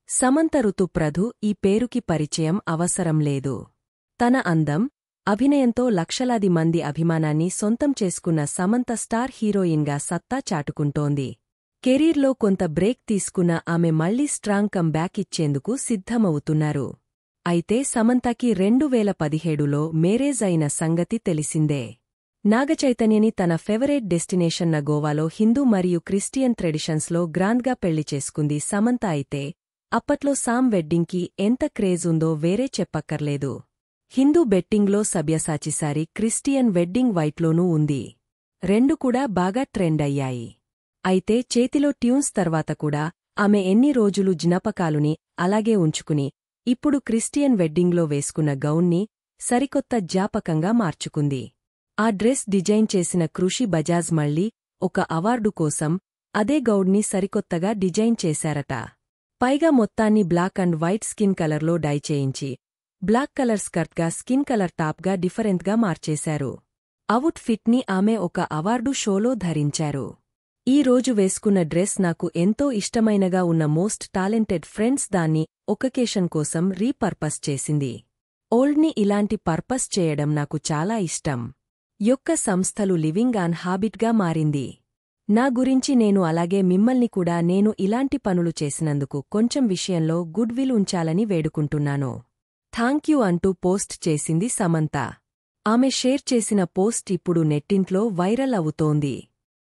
సమంత ఋతుప్రధు ఈ పేరుకి పరిచయం అవసరం లేదు. తన అందం, అభినయంతో లక్షలాది మంది అభిమానాన్ని సొంతం చేసుకున్న సమంత స్టార్ హీరోయిన్గా సత్తా చాటుకుంటోంది. కెరీర్లో కొంత బ్రేక్ తీసుకున్న ఆమె మళ్లీ స్ట్రాంగ్ కమ్ బ్యాక్ ఇచ్చేందుకు సిద్ధమవుతున్నారు. అయితే సమంతకి 2017లో మేరేజ్ అయిన సంగతి తెలిసిందే. నాగచైతన్యని తన ఫేవరేట్ డెస్టినేషన్న గోవాలో హిందూ మరియు క్రిస్టియన్ ట్రెడిషన్స్లో గ్రాండ్గా పెళ్లి చేసుకుంది సమంత. అయితే అప్పట్లో సామ్ వెడ్డింగ్కి ఎంత క్రేజ్ ఉందో వేరే చెప్పక్కర్లేదు. హిందూ బెట్టింగ్లో సబ్యసాచిసారి, క్రిస్టియన్ వెడ్డింగ్ వైట్లోనూ ఉంది. రెండు కూడా బాగా ట్రెండ్ అయ్యాయి. అయితే చేతిలో ట్యూన్స్ తర్వాత కూడా ఆమె ఎన్ని రోజులు జ్ఞాపకాలుని అలాగే ఉంచుకుని ఇప్పుడు క్రిస్టియన్ వెడ్డింగ్లో వేసుకున్న గౌన్ని సరికొత్త జ్ఞాపకంగా మార్చుకుంది. ఆ డ్రెస్ డిజైన్ చేసిన కృషి బజాజ్ మళ్లీ ఒక అవార్డు కోసం అదే గౌడ్ని సరికొత్తగా డిజైన్ చేశారట. పైగా మొత్తాన్ని బ్లాక్ అండ్ వైట్ స్కిన్ కలర్లో డై చేయించి బ్లాక్ కలర్ స్కర్ట్గా స్కిన్ కలర్ టాప్గా డిఫరెంట్గా మార్చేశారు. అవుట్ ఫిట్ని ఆమె ఒక అవార్డు షోలో ధరించారు. ఈ రోజు వేసుకున్న డ్రెస్ నాకు ఎంతో ఇష్టమైనగా ఉన్న మోస్ట్ టాలెంటెడ్ ఫ్రెండ్స్ దాన్ని ఒక్కకేషన్ కోసం రీపర్పస్ చేసింది. ఓల్డ్ని ఇలాంటి పర్పస్ చేయడం నాకు చాలా ఇష్టం. యొక్క సంస్థలు లివింగ్ ఆన్ హాబిట్గా మారింది. నా గురించి నేను అలాగే మిమ్మల్ని కూడా నేను ఇలాంటి పనులు చేసినందుకు కొంచెం విషయంలో గుడ్ విల్ ఉంచాలని వేడుకుంటున్నాను. థాంక్యూ అంటూ పోస్ట్ చేసింది సమంత. ఆమె షేర్ చేసిన పోస్ట్ ఇప్పుడు నెట్టింట్లో వైరల్ అవుతోంది.